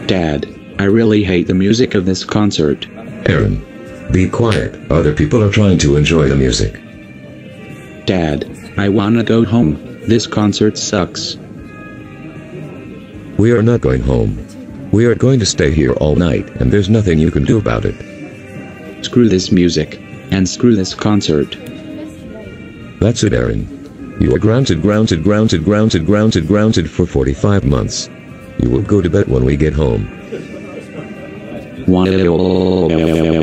Dad, I really hate the music of this concert. Aaron. Be quiet, other people are trying to enjoy the music. Dad, I wanna go home, this concert sucks. We are not going home. We are going to stay here all night and there's nothing you can do about it. Screw this music. And screw this concert. That's it, Aaron. You are grounded for 45 months. You will go to bed when we get home. Wow.